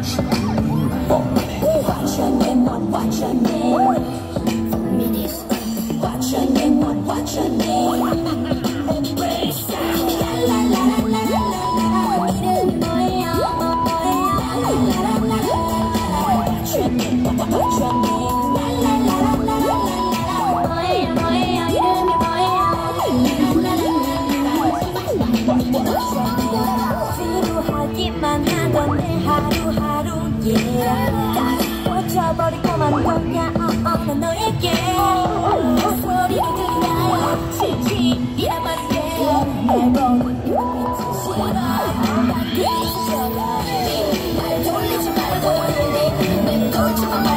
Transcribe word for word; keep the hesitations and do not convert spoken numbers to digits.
What's your name? What? What's your name? For me this. What's your name? What? What's your name? La la la la la la la. 이름이 뭐야? La la la la la la. What's your name? What? What's your name? La la la la la la. 뭐야 뭐야 이름이 뭐야? La la la la la la. 지루하기만 하던 내 하루하루에 다 꽂혀버리고만 거냐 어어 난 너에게 소리가 들리나요 실질이란 말이래 날 보는 눈빛이 싫어 난 그게 싫어 날 돌리지 말고 내 꼴찌만